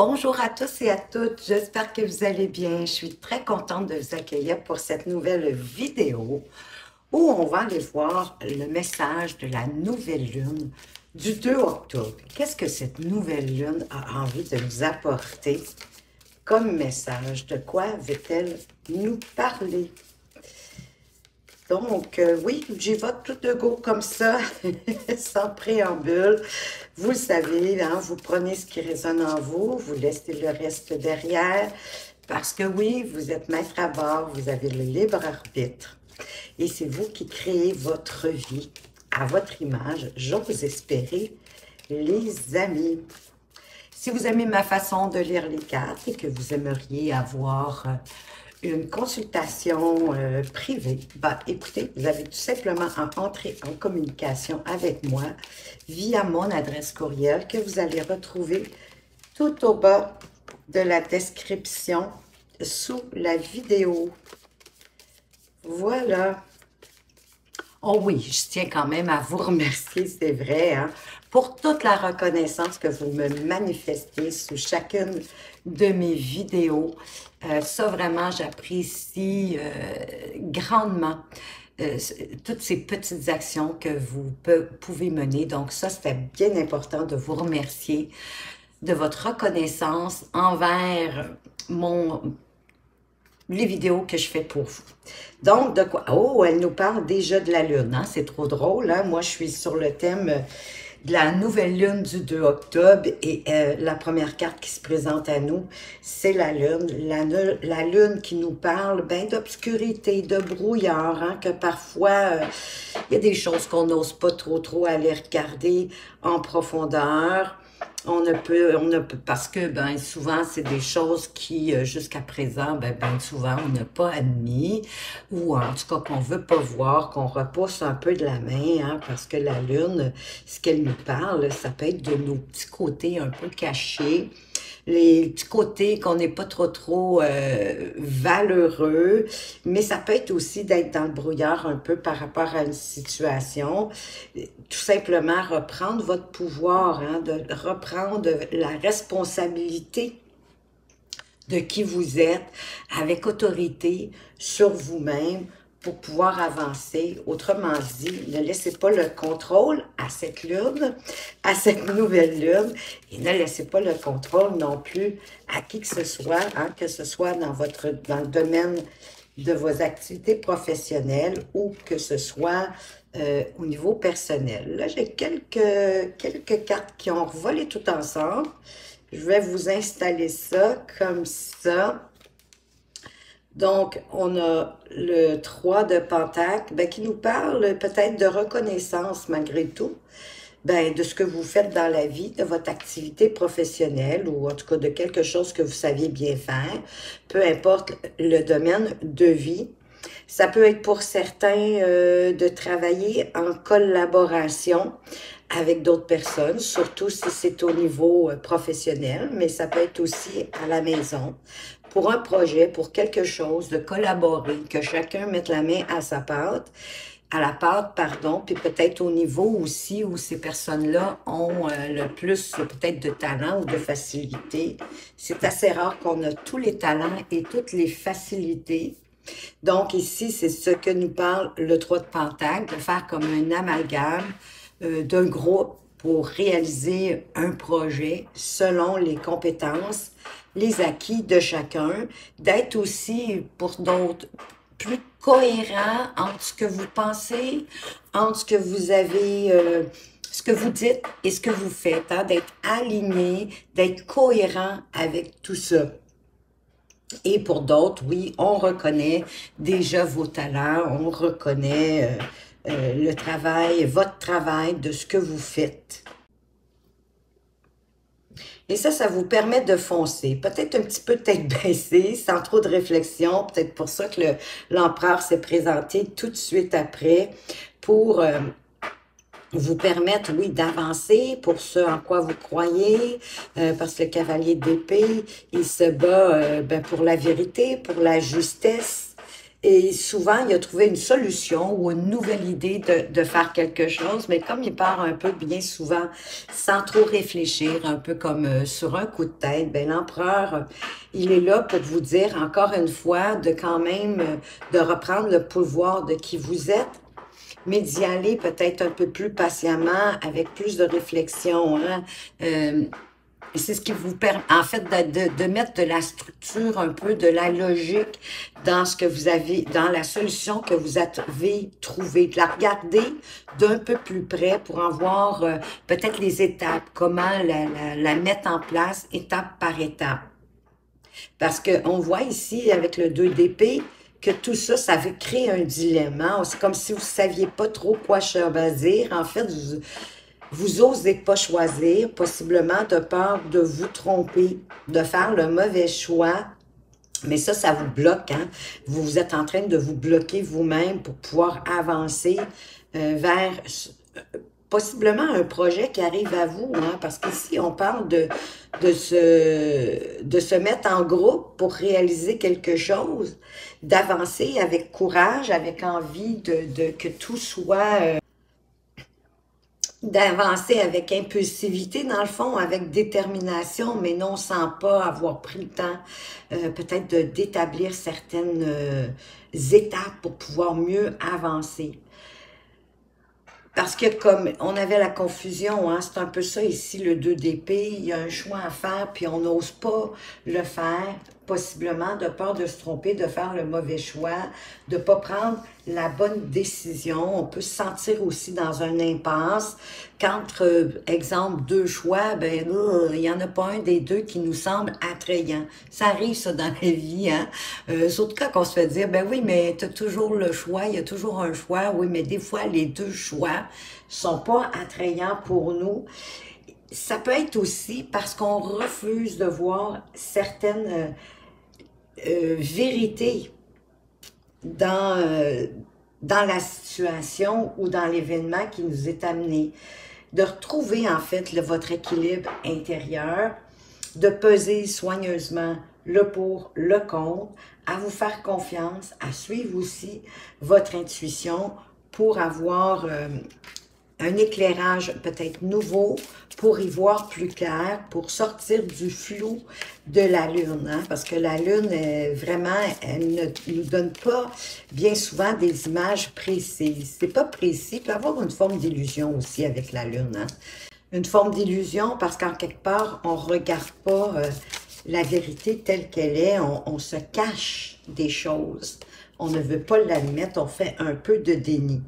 Bonjour à tous et à toutes, j'espère que vous allez bien. Je suis très contente de vous accueillir pour cette nouvelle vidéo où on va aller voir le message de la nouvelle lune du 2 octobre. Qu'est-ce que cette nouvelle lune a envie de nous apporter comme message? De quoi veut-elle nous parler? Donc, oui, j'y vais tout de go comme ça, sans préambule. Vous le savez, hein, vous prenez ce qui résonne en vous, vous laissez le reste derrière, parce que oui, vous êtes maître à bord, vous avez le libre arbitre, et c'est vous qui créez votre vie à votre image, j'ose espérer, les amis. Si vous aimez ma façon de lire les cartes et que vous aimeriez avoir une consultation privée, ben, écoutez, vous avez tout simplement à entrer en communication avec moi via mon adresse courriel que vous allez retrouver tout au bas de la description sous la vidéo. Voilà. Oh oui, je tiens quand même à vous remercier, c'est vrai, hein, pour toute la reconnaissance que vous me manifestez sous chacune de mes vidéos. Ça, vraiment, j'apprécie grandement toutes ces petites actions que vous pouvez mener. Donc ça, c'était bien important de vous remercier de votre reconnaissance envers les vidéos que je fais pour vous. Donc, de quoi? Oh, elle nous parle déjà de la lune, hein? C'est trop drôle, hein? Moi, je suis sur le thème de la nouvelle lune du 2 octobre et la première carte qui se présente à nous, c'est la lune. La lune qui nous parle ben, d'obscurité, de brouillard, hein? Que parfois, il y a des choses qu'on n'ose pas trop aller regarder en profondeur. On ne peut, parce que ben souvent c'est des choses qui jusqu'à présent ben souvent on n'a pas admis ou en tout cas qu'on veut pas voir, qu'on repousse un peu de la main, hein, parce que la lune, ce qu'elle nous parle, ça peut être de nos petits côtés un peu cachés, les petits côtés qu'on n'est pas trop valeureux, mais ça peut être aussi d'être dans le brouillard un peu par rapport à une situation, tout simplement reprendre votre pouvoir, hein, de reprendre la responsabilité de qui vous êtes avec autorité sur vous-même pour pouvoir avancer. Autrement dit, ne laissez pas le contrôle à cette lune, à cette nouvelle lune, et ne laissez pas le contrôle non plus à qui que ce soit, hein, que ce soit dans le domaine de vos activités professionnelles ou que ce soit au niveau personnel. Là, j'ai quelques cartes qui ont volé tout ensemble. Je vais vous installer ça comme ça. Donc, on a le 3 de Pentacle ben, qui nous parle peut-être de reconnaissance malgré tout, ben, de ce que vous faites dans la vie, de votre activité professionnelle ou en tout cas de quelque chose que vous saviez bien faire, peu importe le domaine de vie. Ça peut être pour certains de travailler en collaboration avec d'autres personnes, surtout si c'est au niveau professionnel, mais ça peut être aussi à la maison, pour un projet, pour quelque chose, de collaborer, que chacun mette la main à la pâte, pardon, puis peut-être au niveau aussi où ces personnes-là ont le plus peut-être de talent ou de facilité. C'est assez rare qu'on a tous les talents et toutes les facilités. Donc ici, c'est ce que nous parle le 3 de Pentacle, de faire comme un amalgame d'un groupe pour réaliser un projet selon les compétences, les acquis de chacun, d'être aussi pour d'autres plus cohérent entre ce que vous pensez, entre ce que vous avez, ce que vous dites et ce que vous faites, hein, d'être aligné, d'être cohérent avec tout ça. Et pour d'autres, oui, on reconnaît déjà vos talents, on reconnaît le travail, votre travail de ce que vous faites. Et ça vous permet de foncer, peut-être un petit peu de tête baissée, sans trop de réflexion, peut-être pour ça que l'empereur s'est présenté tout de suite après, pour vous permettre, oui, d'avancer pour ce en quoi vous croyez, parce que le cavalier d'épée, il se bat ben, pour la vérité, pour la justesse, Et souvent, il a trouvé une solution ou une nouvelle idée de faire quelque chose, mais comme il part un peu bien souvent sans trop réfléchir, un peu comme sur un coup de tête, ben l'empereur, il est là pour vous dire encore une fois de quand même de reprendre le pouvoir de qui vous êtes, mais d'y aller peut-être un peu plus patiemment, avec plus de réflexion, hein. C'est ce qui vous permet, en fait, de mettre de la structure, un peu de la logique dans ce que vous avez, dans la solution que vous avez trouvée, de la regarder d'un peu plus près pour en voir peut-être les étapes, comment la mettre en place étape par étape. Parce qu'on voit ici, avec le 2 d'épée, que tout ça, ça veut créer un dilemme. Hein? C'est comme si vous ne saviez pas trop quoi choisir. En fait, vous osez pas choisir, possiblement de peur de vous tromper, de faire le mauvais choix. Mais ça vous bloque, hein? Vous êtes en train de vous bloquer vous-même pour pouvoir avancer vers possiblement un projet qui arrive à vous, hein? Parce qu'ici, on parle de se mettre en groupe pour réaliser quelque chose, d'avancer avec courage, avec envie que tout soit d'avancer avec impulsivité, dans le fond, avec détermination, mais non sans pas avoir pris le temps peut-être d'établir certaines étapes pour pouvoir mieux avancer. Parce que comme on avait la confusion, hein, c'est un peu ça ici, le 2 d'épée, il y a un choix à faire, puis on n'ose pas le faire, possiblement de peur de se tromper, de faire le mauvais choix, de ne pas prendre la bonne décision. On peut se sentir aussi dans un impasse qu'entre, exemple, deux choix, ben il n'y en a pas un des deux qui nous semble attrayant. Ça arrive, ça, dans la vie, hein. Surtout quand on se fait dire, ben oui, mais tu as toujours le choix, il y a toujours un choix. Oui, mais des fois, les deux choix sont pas attrayants pour nous. Ça peut être aussi parce qu'on refuse de voir certaines vérités dans la situation ou dans l'événement qui nous est amené. De retrouver en fait votre équilibre intérieur, de peser soigneusement le pour, le contre, à vous faire confiance, à suivre aussi votre intuition pour avoir un éclairage peut-être nouveau, pour y voir plus clair, pour sortir du flou de la Lune. Hein? Parce que la Lune, vraiment, elle ne nous donne pas bien souvent des images précises. C'est pas précis, il peut y avoir une forme d'illusion aussi avec la Lune. Hein? Une forme d'illusion parce qu'en quelque part, on ne regarde pas la vérité telle qu'elle est, on se cache des choses. On ne veut pas l'admettre, on fait un peu de déni.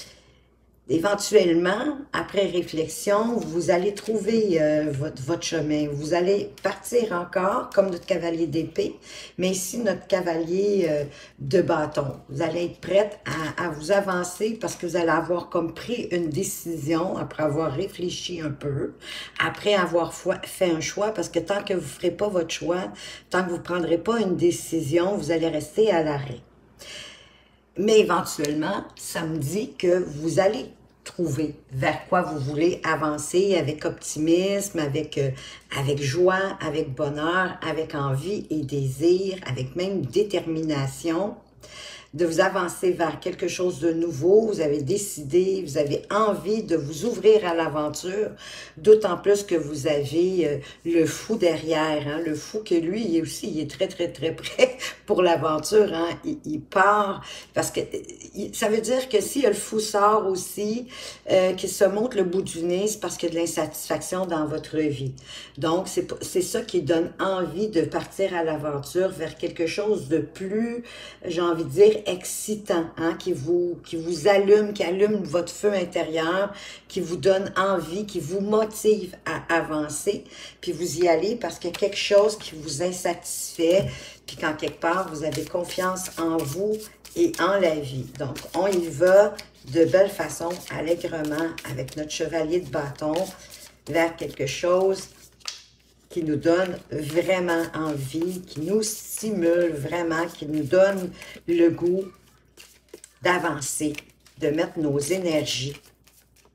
Éventuellement, après réflexion, vous allez trouver votre chemin. Vous allez partir encore, comme notre cavalier d'épée, mais ici, notre cavalier de bâton. Vous allez être prête à vous avancer parce que vous allez avoir comme pris une décision après avoir réfléchi un peu, après avoir fait un choix, parce que tant que vous ne ferez pas votre choix, tant que vous ne prendrez pas une décision, vous allez rester à l'arrêt. Mais éventuellement, ça me dit que vous allez trouver vers quoi vous voulez avancer avec optimisme, avec joie, avec bonheur, avec envie et désir, avec même détermination, de vous avancer vers quelque chose de nouveau. Vous avez décidé, vous avez envie de vous ouvrir à l'aventure, d'autant plus que vous avez le fou derrière, hein, le fou que lui, il est aussi, il est très, très, très prêt pour l'aventure, hein, il part, parce que ça veut dire que si le fou sort aussi, qu'il se montre le bout du nez, c'est parce qu'il y a de l'insatisfaction dans votre vie. Donc, c'est ça qui donne envie de partir à l'aventure vers quelque chose de plus, j'ai envie de dire, excitant, hein, qui vous allume, qui allume votre feu intérieur, qui vous donne envie, qui vous motive à avancer, puis vous y allez parce qu'il y a quelque chose qui vous insatisfait, puis qu'en quelque part, vous avez confiance en vous et en la vie. Donc, on y va de belle façon, allègrement, avec notre chevalier de bâton, vers quelque chose qui nous donne vraiment envie, qui nous stimule vraiment, qui nous donne le goût d'avancer, de mettre nos énergies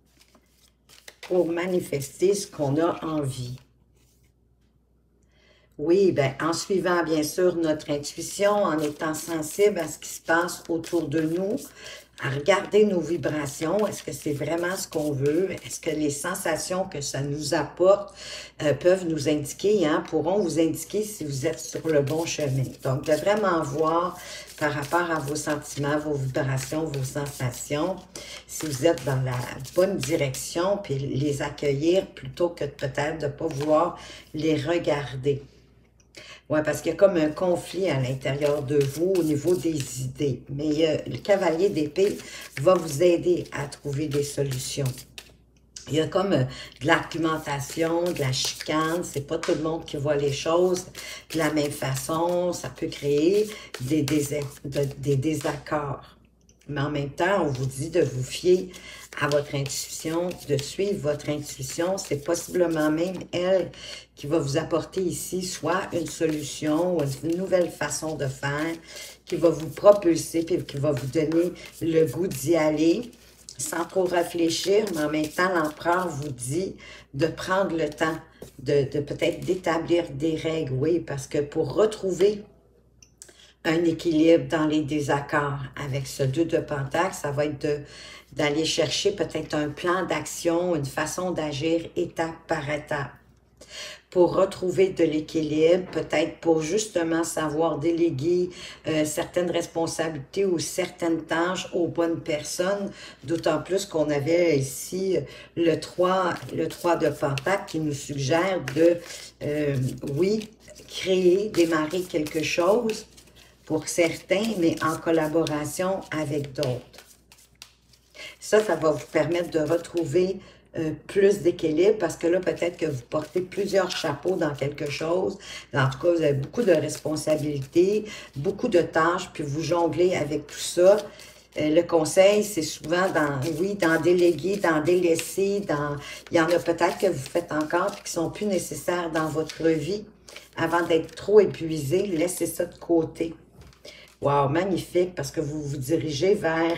pour manifester ce qu'on a envie. Oui, ben, en suivant bien sûr notre intuition, en étant sensible à ce qui se passe autour de nous, à regarder nos vibrations, est-ce que c'est vraiment ce qu'on veut? Est-ce que les sensations que ça nous apporte peuvent nous indiquer, hein, pourront vous indiquer si vous êtes sur le bon chemin. Donc, de vraiment voir par rapport à vos sentiments, vos vibrations, vos sensations, si vous êtes dans la bonne direction, puis les accueillir plutôt que peut-être de ne pas vouloir les regarder. Oui, parce qu'il y a comme un conflit à l'intérieur de vous au niveau des idées. Mais le cavalier d'épée va vous aider à trouver des solutions. Il y a comme de l'argumentation, de la chicane. C'est pas tout le monde qui voit les choses de la même façon. Ça peut créer des désaccords. Mais en même temps, on vous dit de vous fier à votre intuition, de suivre votre intuition. C'est possiblement même elle qui va vous apporter ici soit une solution ou une nouvelle façon de faire, qui va vous propulser puis qui va vous donner le goût d'y aller sans trop réfléchir, mais en même temps, l'empereur vous dit de prendre le temps de peut-être d'établir des règles, oui, parce que pour retrouver un équilibre dans les désaccords avec ce 2 de Pentacle, ça va être d'aller chercher peut-être un plan d'action, une façon d'agir étape par étape pour retrouver de l'équilibre, peut-être pour justement savoir déléguer certaines responsabilités ou certaines tâches aux bonnes personnes, d'autant plus qu'on avait ici le 3 de Pentacle qui nous suggère de, oui, créer, démarrer quelque chose pour certains, mais en collaboration avec d'autres. Ça va vous permettre de retrouver plus d'équilibre parce que là, peut-être que vous portez plusieurs chapeaux dans quelque chose. En tout cas, vous avez beaucoup de responsabilités, beaucoup de tâches, puis vous jonglez avec tout ça. Le conseil, c'est souvent d'en déléguer, d'en délaisser. Il y en a peut-être que vous faites encore et qui sont plus nécessaires dans votre vie. Avant d'être trop épuisé, laissez ça de côté. Wow, magnifique, parce que vous vous dirigez vers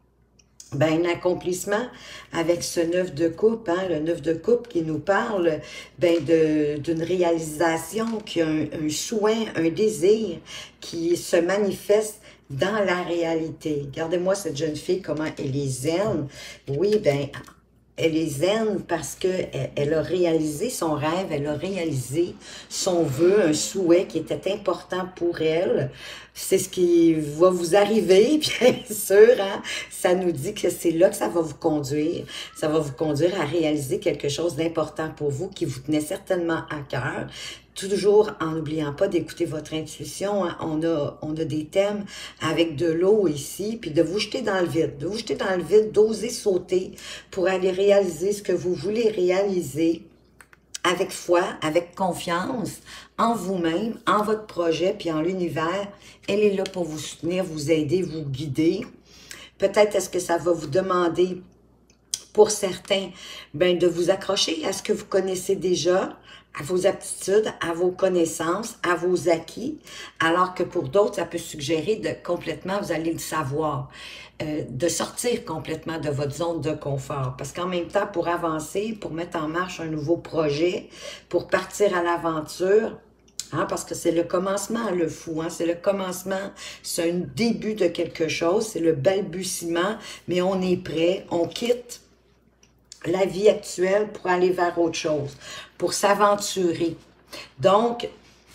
un accomplissement avec ce 9 de coupe, hein, le 9 de coupe qui nous parle d'une réalisation, qui a un souhait, un désir qui se manifeste dans la réalité. Regardez-moi cette jeune fille, comment elle est zen. Oui, elle est zen parce qu'elle a réalisé son rêve, elle a réalisé son vœu, un souhait qui était important pour elle. C'est ce qui va vous arriver, bien sûr, hein? Ça nous dit que c'est là que ça va vous conduire. Ça va vous conduire à réaliser quelque chose d'important pour vous qui vous tenait certainement à cœur. Toujours en n'oubliant pas d'écouter votre intuition. Hein? On a des thèmes avec de l'eau ici, puis de vous jeter dans le vide. De vous jeter dans le vide, d'oser sauter pour aller réaliser ce que vous voulez réaliser avec foi, avec confiance en vous-même, en votre projet, puis en l'univers. Elle est là pour vous soutenir, vous aider, vous guider. Peut-être est-ce que ça va vous demander, pour certains, de vous accrocher à ce que vous connaissez déjà, à vos aptitudes, à vos connaissances, à vos acquis, alors que pour d'autres, ça peut suggérer de complètement, vous allez le savoir, de sortir complètement de votre zone de confort. Parce qu'en même temps, pour avancer, pour mettre en marche un nouveau projet, pour partir à l'aventure, hein, parce que c'est le commencement, le fou, hein, c'est le commencement, c'est un début de quelque chose, c'est le balbutiement, mais on est prêt, on quitte la vie actuelle pour aller vers autre chose, pour s'aventurer. Donc,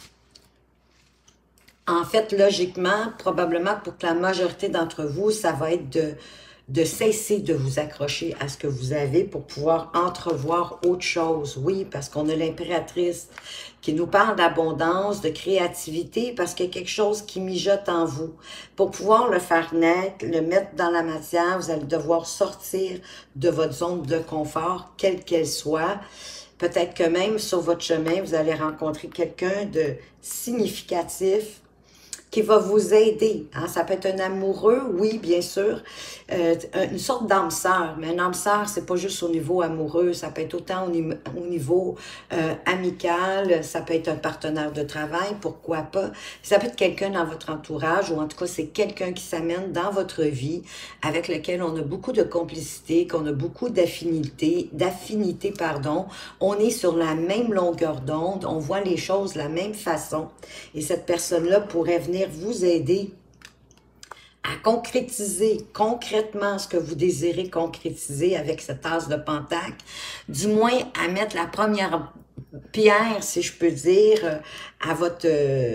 en fait, logiquement, probablement pour que la majorité d'entre vous, ça va être de cesser de vous accrocher à ce que vous avez pour pouvoir entrevoir autre chose. Oui, parce qu'on a l'impératrice qui nous parle d'abondance, de créativité, parce qu'il y a quelque chose qui mijote en vous. Pour pouvoir le faire naître, le mettre dans la matière, vous allez devoir sortir de votre zone de confort, quelle qu'elle soit. Peut-être que même sur votre chemin, vous allez rencontrer quelqu'un de significatif, qui va vous aider. Hein? Ça peut être un amoureux, oui, bien sûr, une sorte d'âme sœur, mais une âme sœur, c'est pas juste au niveau amoureux, ça peut être autant au niveau amical, ça peut être un partenaire de travail, pourquoi pas. Ça peut être quelqu'un dans votre entourage, ou en tout cas, c'est quelqu'un qui s'amène dans votre vie, avec lequel on a beaucoup de complicité, qu'on a beaucoup d'affinité, pardon. On est sur la même longueur d'onde, on voit les choses de la même façon, et cette personne-là pourrait venir vous aider à concrétiser concrètement ce que vous désirez concrétiser avec cette as de Pentacle, du moins à mettre la première pierre, si je peux dire, à votre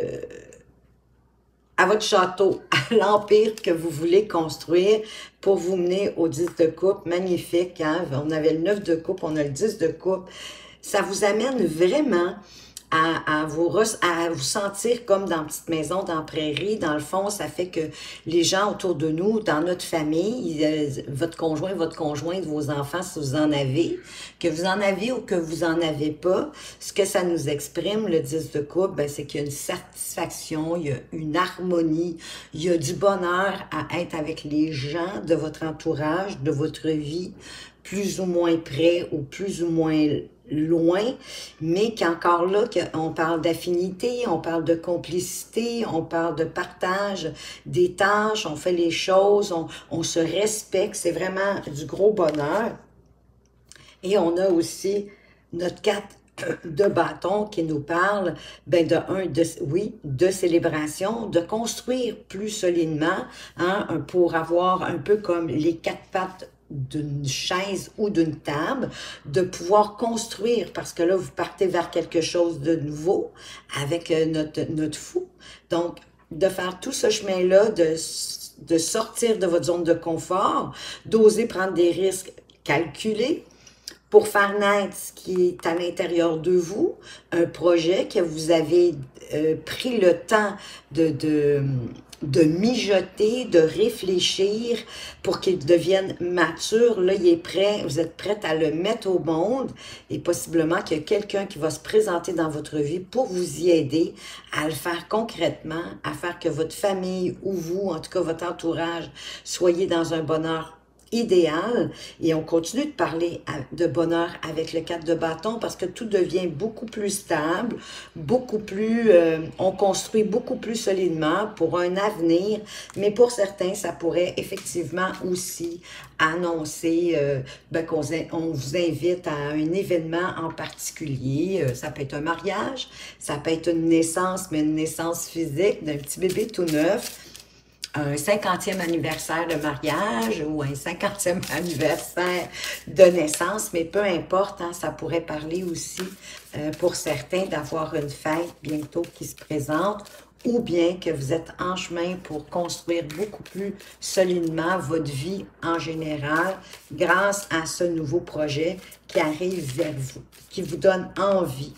château, à l'empire que vous voulez construire pour vous mener au 10 de coupe. Magnifique, hein? On avait le 9 de coupe, on a le 10 de coupe. Ça vous amène vraiment à vous sentir comme dans une petite maison, dans la prairie. Dans le fond, ça fait que les gens autour de nous, dans notre famille, votre conjoint, vos enfants, si vous en avez, que vous en avez ou que vous en avez pas, ce que ça nous exprime, le 10 de coupe, ben, c'est qu'il y a une satisfaction, il y a une harmonie, il y a du bonheur à être avec les gens de votre entourage, de votre vie, plus ou moins près ou plus ou moins loin, mais qu'encore là, on parle d'affinité, on parle de complicité, on parle de partage des tâches, on fait les choses, on se respecte, c'est vraiment du gros bonheur. Et on a aussi notre 4 de bâton qui nous parle, ben de célébration, de construire plus solidement, hein, pour avoir un peu comme les 4 pattes d'une chaise ou d'une table, de pouvoir construire, parce que là, vous partez vers quelque chose de nouveau avec notre fou. Donc, de faire tout ce chemin-là, de sortir de votre zone de confort, d'oser prendre des risques calculés, pour faire naître ce qui est à l'intérieur de vous, un projet que vous avez pris le temps de mijoter, de réfléchir pour qu'il devienne mature. Là, il est prêt, vous êtes prête à le mettre au monde et possiblement qu'il y a quelqu'un qui va se présenter dans votre vie pour vous y aider à le faire concrètement, à faire que votre famille ou vous, en tout cas votre entourage, soyez dans un bonheur idéal. Et on continue de parler de bonheur avec le 4 de bâton parce que tout devient beaucoup plus stable, beaucoup plus, on construit beaucoup plus solidement pour un avenir, mais pour certains, ça pourrait effectivement aussi annoncer qu'on vous invite à un événement en particulier. Ça peut être un mariage, ça peut être une naissance, mais une naissance physique d'un petit bébé tout neuf, un 50e anniversaire de mariage ou un 50e anniversaire de naissance, mais peu importe, hein, ça pourrait parler aussi pour certains d'avoir une fête bientôt qui se présente ou bien que vous êtes en chemin pour construire beaucoup plus solidement votre vie en général grâce à ce nouveau projet qui arrive vers vous, qui vous donne envie.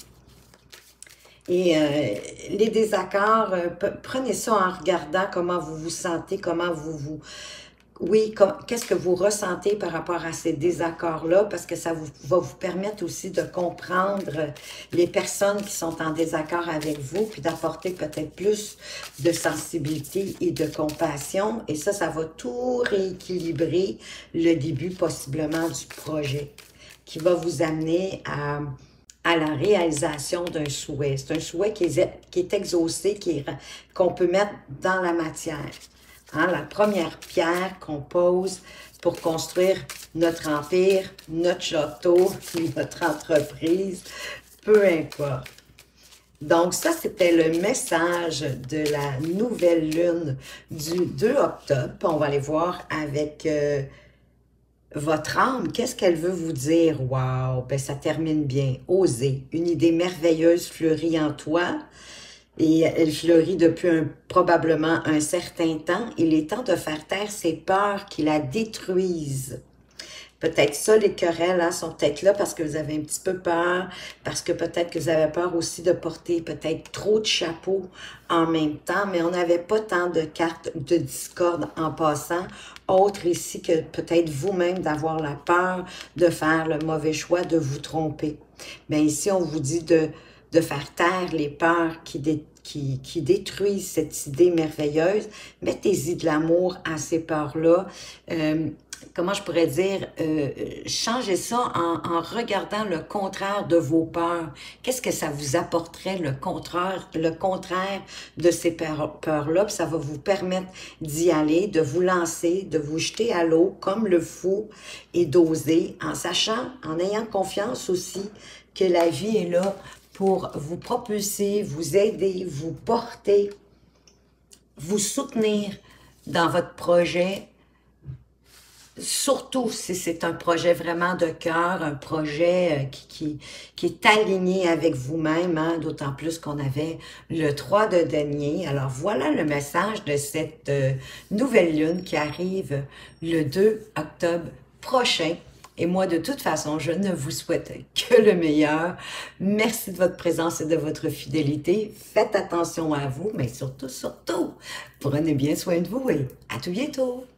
Et les désaccords, prenez ça en regardant comment vous vous sentez, comment oui, qu'est-ce que vous ressentez par rapport à ces désaccords-là, parce que ça va vous permettre aussi de comprendre les personnes qui sont en désaccord avec vous, puis d'apporter peut-être plus de sensibilité et de compassion. Et ça va tout rééquilibrer le début possiblement du projet, qui va vous amener à la réalisation d'un souhait. C'est un souhait qui est exaucé, qu'on peut mettre dans la matière. Hein, la première pierre qu'on pose pour construire notre empire, notre château, notre entreprise, peu importe. Donc ça, c'était le message de la nouvelle lune du 2 octobre. On va aller voir avec votre âme, qu'est-ce qu'elle veut vous dire? Wow! Ben, ça termine bien. Osez. Une idée merveilleuse fleurit en toi. Et elle fleurit depuis probablement un certain temps. Il est temps de faire taire ces peurs qui la détruisent. Peut-être ça, les querelles sont peut-être là parce que vous avez un petit peu peur, parce que peut-être que vous avez peur aussi de porter peut-être trop de chapeaux en même temps, mais on n'avait pas tant de cartes de discorde en passant, autre ici que peut-être vous-même d'avoir la peur de faire le mauvais choix, de vous tromper. Mais ici, on vous dit de de faire taire les peurs qui détruisent cette idée merveilleuse. Mettez-y de l'amour à ces peurs-là. Comment je pourrais dire, changez ça en regardant le contraire de vos peurs. Qu'est-ce que ça vous apporterait, le contraire de ces peurs-là? Ça va vous permettre d'y aller, de vous lancer, de vous jeter à l'eau comme le fou et d'oser, en sachant, en ayant confiance aussi que la vie est là pour vous propulser, vous aider, vous porter, vous soutenir dans votre projet. Surtout si c'est un projet vraiment de cœur, un projet qui est aligné avec vous-même, hein, d'autant plus qu'on avait le 3 de denier. Alors voilà le message de cette nouvelle lune qui arrive le 2 octobre prochain. Et moi, de toute façon, je ne vous souhaite que le meilleur. Merci de votre présence et de votre fidélité. Faites attention à vous, mais surtout, prenez bien soin de vous et à tout bientôt.